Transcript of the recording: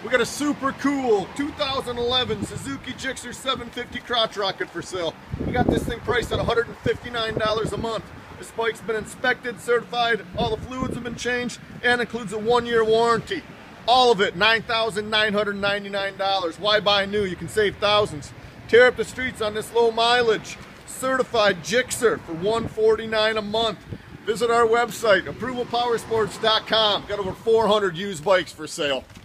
We got a super cool 2011 Suzuki GSXR750 crotch rocket for sale. We got this thing priced at $159 a month. This bike's been inspected, certified, all the fluids have been changed, and includes a 1-year warranty. All of it, $9,999. Why buy new? You can save thousands. Tear up the streets on this low mileage, certified GSXR for $149 a month. Visit our website, approvalpowersports.com. Got over 400 used bikes for sale.